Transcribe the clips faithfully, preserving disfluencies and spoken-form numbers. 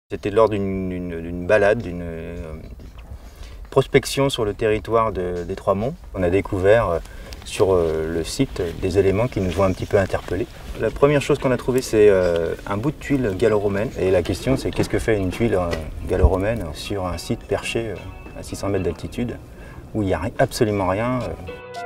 C'était lors d'une balade, d'une euh, prospection sur le territoire de, des Trois-Monts. On a découvert euh, sur euh, le site des éléments qui nous ont un petit peu interpellés. La première chose qu'on a trouvée, c'est euh, un bout de tuile gallo-romaine. Et la question, c'est qu'est-ce que fait une tuile euh, gallo-romaine sur un site perché euh, à six cents mètres d'altitude, où il n'y a absolument rien. Euh.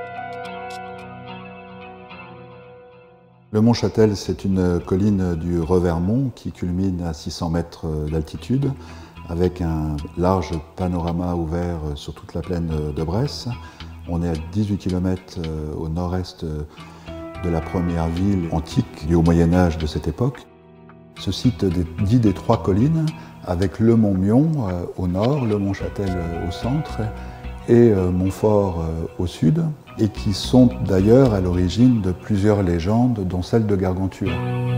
Le Mont Châtel, c'est une colline du Revermont qui culmine à six cents mètres d'altitude, avec un large panorama ouvert sur toute la plaine de Bresse. On est à dix-huit kilomètres au nord-est de la première ville antique du Haut Moyen-Âge de cette époque. Ce site dit des Trois Collines, avec le Mont Mion au nord, le Mont Châtel au centre et Montfort au sud, et qui sont d'ailleurs à l'origine de plusieurs légendes, dont celle de Gargantua.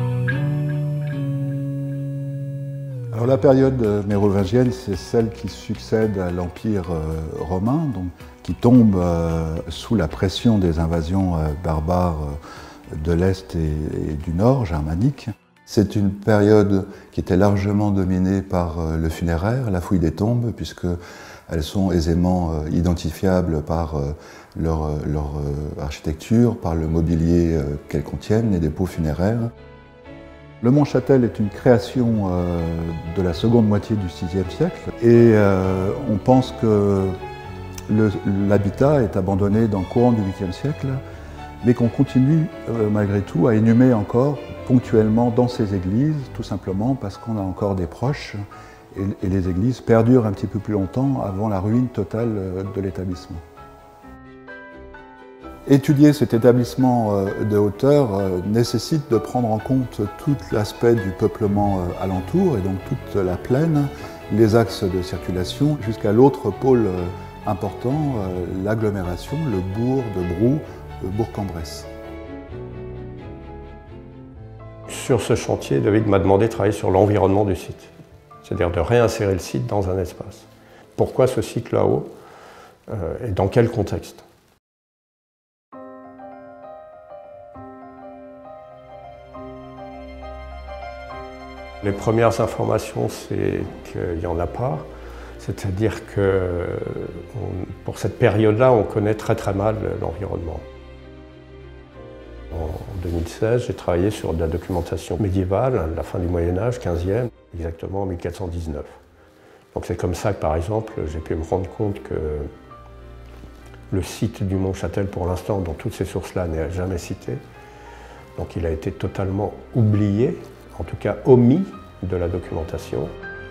Alors la période mérovingienne, c'est celle qui succède à l'Empire romain, donc, qui tombe euh, sous la pression des invasions euh, barbares de l'Est et, et du Nord, germaniques. C'est une période qui était largement dominée par euh, le funéraire, la fouille des tombes, puisqu'elles sont aisément euh, identifiables par euh, leur, leur euh, architecture, par le mobilier euh, qu'elles contiennent, les dépôts funéraires. Le Mont Châtel est une création euh, de la seconde moitié du sixième siècle et euh, on pense que l'habitat est abandonné dans le courant du huitième siècle, mais qu'on continue euh, malgré tout à inhumer encore ponctuellement dans ces églises, tout simplement parce qu'on a encore des proches et, et les églises perdurent un petit peu plus longtemps avant la ruine totale de l'établissement. Étudier cet établissement de hauteur nécessite de prendre en compte tout l'aspect du peuplement alentour et donc toute la plaine, les axes de circulation, jusqu'à l'autre pôle important, l'agglomération, le bourg de Brou, Bourg-en-Bresse. Sur ce chantier, David m'a demandé de travailler sur l'environnement du site, c'est-à-dire de réinsérer le site dans un espace. Pourquoi ce site là-haut et dans quel contexte ? Les premières informations, c'est qu'il n'y en a pas. C'est-à-dire que on, pour cette période-là, on connaît très très mal l'environnement. En deux mille seize, j'ai travaillé sur de la documentation médiévale, la fin du Moyen-Âge, quinzième, exactement en mille quatre cent dix-neuf. Donc c'est comme ça que, par exemple, j'ai pu me rendre compte que le site du Mont Châtel, pour l'instant, dans toutes ces sources-là, n'est jamais cité. Donc il a été totalement oublié, en tout cas omis de la documentation.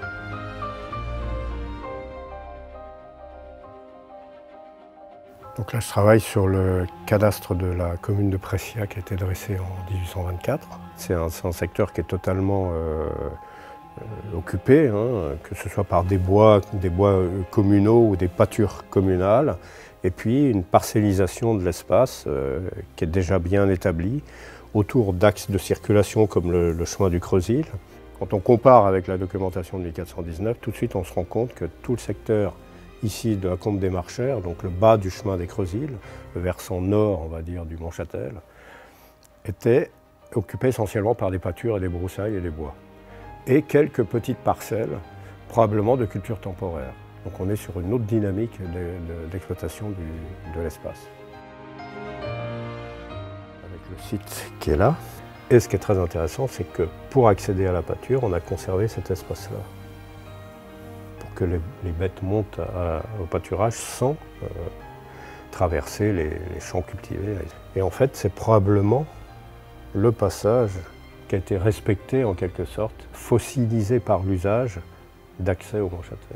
Donc là, je travaille sur le cadastre de la commune de Prescia qui a été dressé en mille huit cent vingt-quatre. C'est un, un secteur qui est totalement euh, euh, occupé, hein, que ce soit par des bois, des bois communaux ou des pâtures communales, et puis une parcellisation de l'espace euh, qui est déjà bien établie, autour d'axes de circulation comme le, le chemin du Creusil. Quand on compare avec la documentation de mille quatre cent dix-neuf, tout de suite on se rend compte que tout le secteur ici de la Combe des Marchères, donc le bas du chemin des Creusil, le versant nord, on va dire, du Mont Châtel, était occupé essentiellement par des pâtures et des broussailles et des bois. Et quelques petites parcelles, probablement de culture temporaire. Donc on est sur une autre dynamique d'exploitation de, de l'espace. Le site qui est là. Et ce qui est très intéressant, c'est que pour accéder à la pâture, on a conservé cet espace-là. Pour que les, les bêtes montent à, au pâturage sans euh, traverser les, les champs cultivés. Et en fait, c'est probablement le passage qui a été respecté en quelque sorte, fossilisé par l'usage d'accès au Mont Châtel.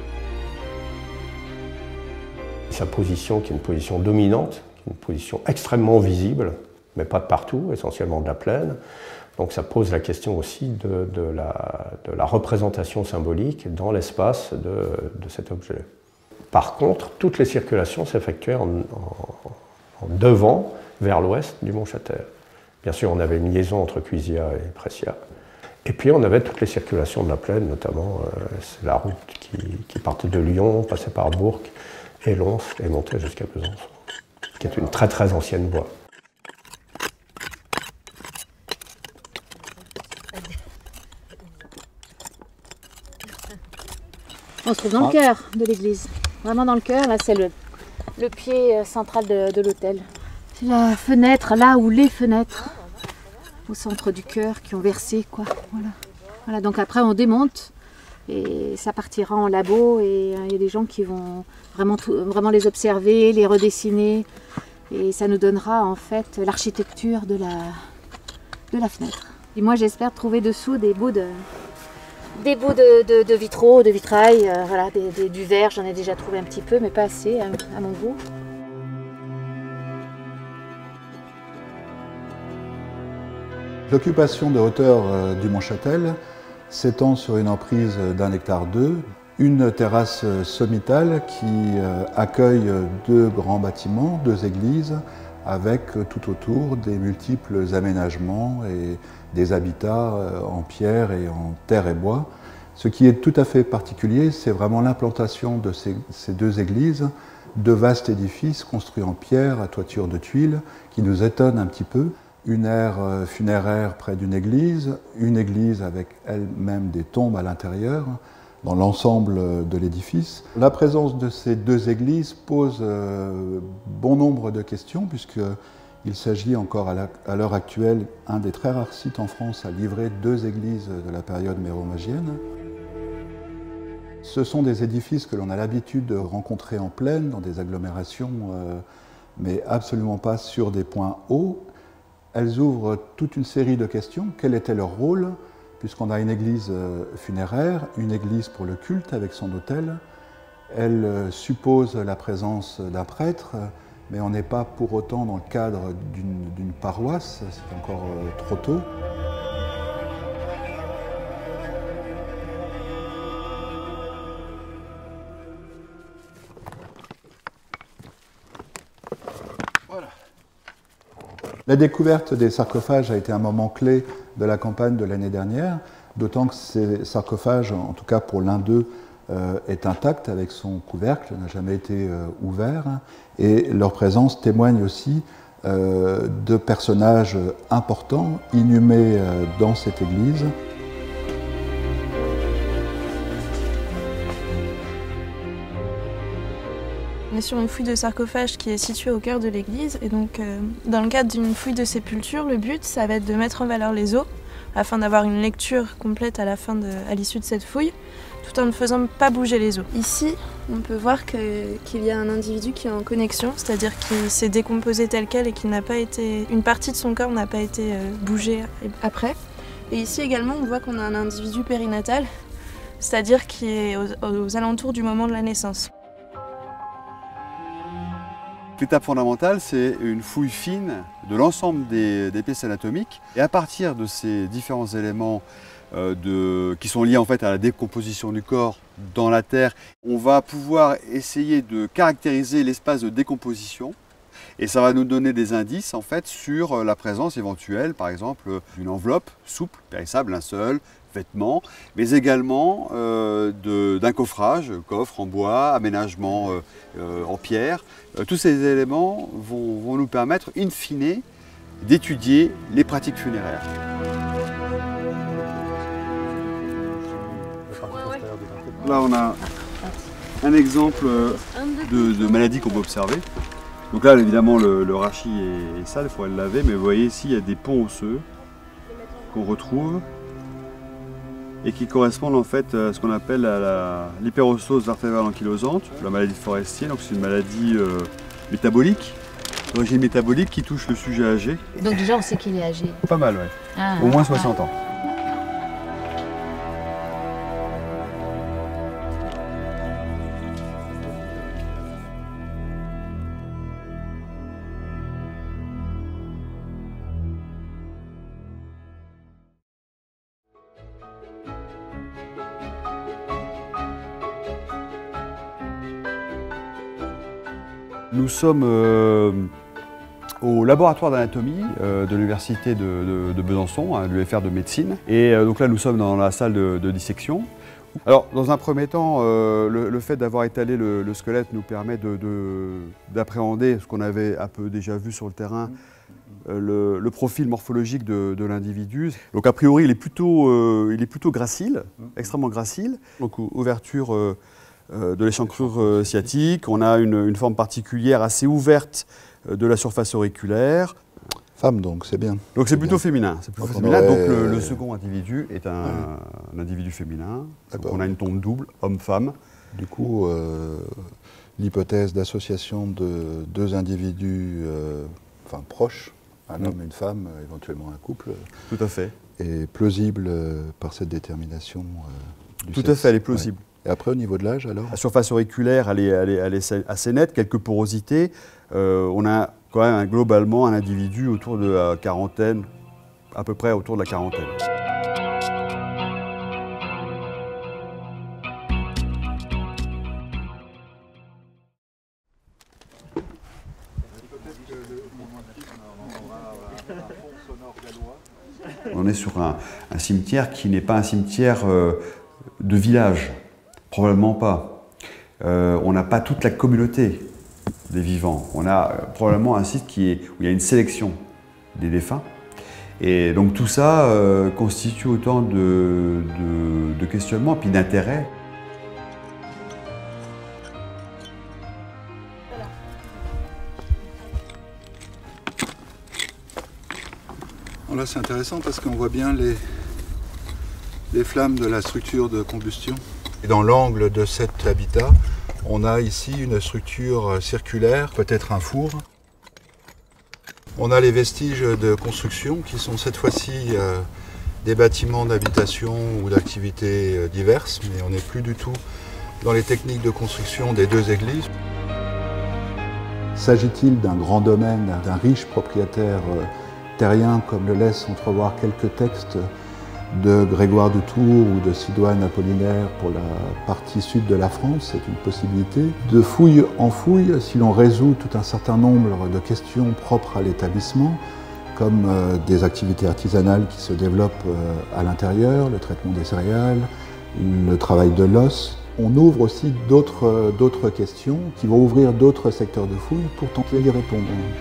Sa position, qui est une position dominante, qui est une position extrêmement visible, mais pas de partout, essentiellement de la plaine. Donc ça pose la question aussi de, de, la, de la représentation symbolique dans l'espace de, de cet objet. Par contre, toutes les circulations s'effectuaient en, en, en devant, vers l'ouest du Mont Châtel. Bien sûr, on avait une liaison entre Cuisia et Prescia. Et puis on avait toutes les circulations de la plaine, notamment euh, c'est la route qui, qui partait de Lyon, passait par Bourg et Lons et montait jusqu'à Besançon, qui est une très très ancienne voie. On se trouve dans le cœur de l'église. Vraiment dans le cœur, là c'est le, le pied central de, de l'autel. C'est la fenêtre, là où les fenêtres, au centre du cœur, qui ont versé, quoi. Voilà. Voilà, donc après on démonte et ça partira en labo et il y a des gens qui vont vraiment, tout, vraiment les observer, les redessiner et ça nous donnera en fait l'architecture de la, de la fenêtre. Et moi j'espère trouver dessous des bouts de, des bouts de, de, de vitraux, de vitrail, euh, voilà, des, des, du verre, j'en ai déjà trouvé un petit peu mais pas assez à, à mon goût. L'occupation de hauteur euh, du Mont-Châtel s'étend sur une emprise d'un hectare deux, une terrasse sommitale qui euh, accueille deux grands bâtiments, deux églises, avec euh, tout autour des multiples aménagements et des habitats euh, en pierre et en terre et bois. Ce qui est tout à fait particulier, c'est vraiment l'implantation de ces, ces deux églises, deux vastes édifices construits en pierre à toiture de tuiles, qui nous étonnent un petit peu. Une aire funéraire près d'une église, une église avec elle-même des tombes à l'intérieur, dans l'ensemble de l'édifice. La présence de ces deux églises pose euh, bon nombre de questions, puisqu'il s'agit encore à l'heure actuelle un des très rares sites en France à livrer deux églises de la période mérovingienne. Ce sont des édifices que l'on a l'habitude de rencontrer en plaine, dans des agglomérations, euh, mais absolument pas sur des points hauts. Elles ouvrent toute une série de questions. Quel était leur rôle? Puisqu'on a une église funéraire, une église pour le culte avec son autel. Elle suppose la présence d'un prêtre, mais on n'est pas pour autant dans le cadre d'une paroisse, c'est encore trop tôt. La découverte des sarcophages a été un moment clé de la campagne de l'année dernière, d'autant que ces sarcophages, en tout cas pour l'un d'eux, euh, est intact avec son couvercle, n'a jamais été euh, ouvert, et leur présence témoigne aussi euh, de personnages importants inhumés euh, dans cette église. On est sur une fouille de sarcophage qui est située au cœur de l'église et donc euh, dans le cadre d'une fouille de sépulture, le but ça va être de mettre en valeur les os afin d'avoir une lecture complète à la fin de, à l'issue de cette fouille tout en ne faisant pas bouger les os. Ici on peut voir que, qu'il y a un individu qui est en connexion, c'est-à-dire qu'il s'est décomposé tel quel et qu'il n'a pas été, une partie de son corps n'a pas été euh, bougée après. Et ici également on voit qu'on a un individu périnatal, c'est-à-dire qui est aux, aux alentours du moment de la naissance. L'étape fondamentale, c'est une fouille fine de l'ensemble des, des pièces anatomiques. Et à partir de ces différents éléments euh, de, qui sont liés en fait à la décomposition du corps dans la terre, on va pouvoir essayer de caractériser l'espace de décomposition. Et ça va nous donner des indices en fait sur la présence éventuelle, par exemple, d'une enveloppe souple, périssable, linceul, vêtements, mais également euh, d'un coffrage, coffre en bois, aménagement euh, euh, en pierre. Euh, tous ces éléments vont, vont nous permettre, in fine, d'étudier les pratiques funéraires. Là, on a un exemple de, de maladie qu'on peut observer. Donc là, évidemment, le, le rachis est, est sale, il faudrait le laver, mais vous voyez ici, il y a des ponts osseux qu'on retrouve et qui correspondent en fait à ce qu'on appelle l'hyperossose vertébrale ankylosante, la maladie de Forestier. Donc c'est une maladie euh, métabolique, d'origine métabolique qui touche le sujet âgé. Donc déjà on sait qu'il est âgé. Pas mal, ouais. Ah, Au moins soixante ans. Nous sommes euh, au laboratoire d'anatomie euh, de l'université de, de, de Besançon, à l'U F R de médecine. Et euh, donc là, nous sommes dans la salle de, de dissection. Alors, dans un premier temps, euh, le, le fait d'avoir étalé le, le squelette nous permet d'appréhender de, de, ce qu'on avait un peu déjà vu sur le terrain, le, le profil morphologique de, de l'individu. Donc a priori, il est plutôt, euh, il est plutôt gracile, extrêmement gracile. Donc ouverture euh, de l'échancrure euh, sciatique, on a une, une forme particulière assez ouverte euh, de la surface auriculaire. Femme donc, c'est bien. Donc c'est plutôt bien. féminin. C'est plutôt féminin. Aurait... Donc le, le second individu est un, ouais. un individu féminin. Donc on a une tombe double, homme-femme. Du coup, euh, l'hypothèse d'association de deux individus euh, enfin, proches, un mmh. homme et une femme, éventuellement un couple, tout à fait, est plausible par cette détermination euh, du Tout sexe. à fait, elle est plausible. Ouais. Et après, au niveau de l'âge, alors ? La surface auriculaire, elle est, elle est, elle est assez nette, quelques porosités. Euh, on a quand même un, globalement un individu autour de la quarantaine, à peu près autour de la quarantaine. On est sur un, un cimetière qui n'est pas un cimetière euh, de village, probablement pas. Euh, on n'a pas toute la communauté des vivants. On a euh, probablement un site qui est, où il y a une sélection des défunts. Et donc tout ça euh, constitue autant de, de, de questionnements et puis d'intérêts. Là, c'est intéressant parce qu'on voit bien les, les flammes de la structure de combustion. Et dans l'angle de cet habitat, on a ici une structure circulaire, peut-être un four. On a les vestiges de construction qui sont cette fois-ci euh, des bâtiments d'habitation ou d'activités euh, diverses, mais on n'est plus du tout dans les techniques de construction des deux églises. S'agit-il d'un grand domaine, d'un riche propriétaire euh, terrien, comme le laissent entrevoir quelques textes de Grégoire de Tours ou de Sidoine Apollinaire pour la partie sud de la France, c'est une possibilité. De fouille en fouille, si l'on résout tout un certain nombre de questions propres à l'établissement, comme euh, des activités artisanales qui se développent euh, à l'intérieur, le traitement des céréales, le travail de l'os, on ouvre aussi d'autres euh, d'autres questions qui vont ouvrir d'autres secteurs de fouille pour tenter d'y répondre.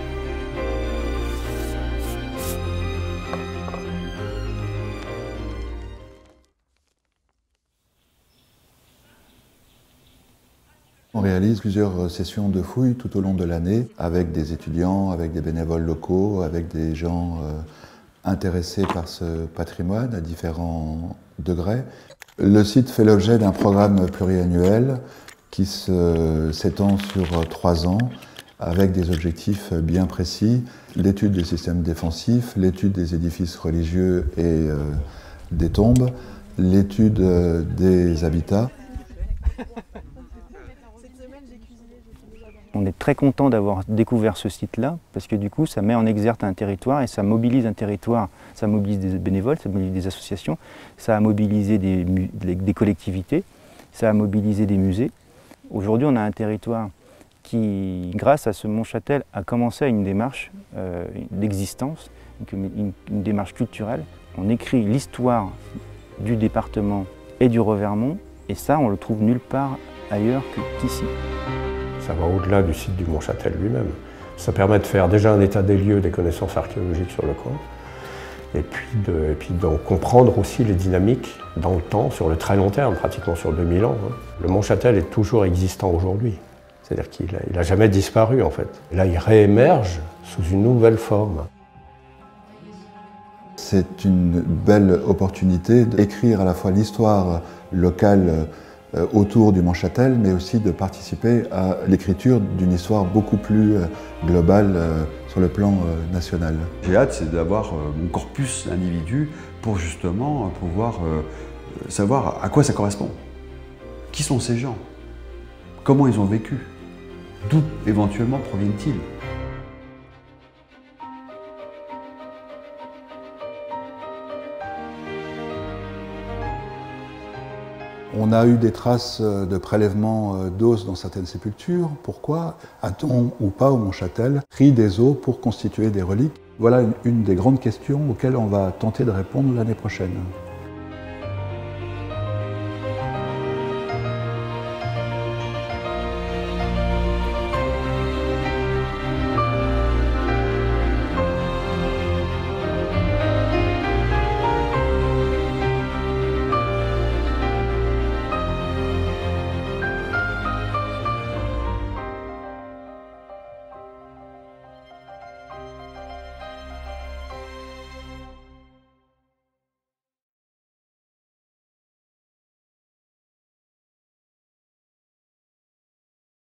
On réalise plusieurs sessions de fouilles tout au long de l'année avec des étudiants, avec des bénévoles locaux, avec des gens euh, intéressés par ce patrimoine à différents degrés. Le site fait l'objet d'un programme pluriannuel qui s'étend sur trois ans avec des objectifs bien précis. L'étude des systèmes défensifs, l'étude des édifices religieux et euh, des tombes, l'étude euh, des habitats. On est très content d'avoir découvert ce site-là, parce que du coup, ça met en exergue un territoire et ça mobilise un territoire. Ça mobilise des bénévoles, ça mobilise des associations, ça a mobilisé des, des collectivités, ça a mobilisé des musées. Aujourd'hui, on a un territoire qui, grâce à ce Montchâtel, a commencé à une démarche euh, d'existence, une, une, une démarche culturelle. On écrit l'histoire du département et du Revermont, et ça, on le trouve nulle part ailleurs qu'ici. Ça va au-delà du site du Montchâtel lui-même. Ça permet de faire déjà un état des lieux des connaissances archéologiques sur le coin, et puis de, et puis de comprendre aussi les dynamiques dans le temps, sur le très long terme, pratiquement sur deux mille ans. Hein. Le Montchâtel est toujours existant aujourd'hui. C'est-à-dire qu'il n'a il a jamais disparu en fait. Et là, il réémerge sous une nouvelle forme. C'est une belle opportunité d'écrire à la fois l'histoire locale autour du Montchâtel, mais aussi de participer à l'écriture d'une histoire beaucoup plus globale sur le plan national. J'ai hâte, c'est d'avoir mon corpus d'individus pour justement pouvoir savoir à quoi ça correspond. Qui sont ces gens? Comment ils ont vécu? D'où éventuellement proviennent-ils? On a eu des traces de prélèvement d'os dans certaines sépultures. Pourquoi a-t-on ou pas au Montchâtel pris des os pour constituer des reliques? Voilà une, une des grandes questions auxquelles on va tenter de répondre l'année prochaine.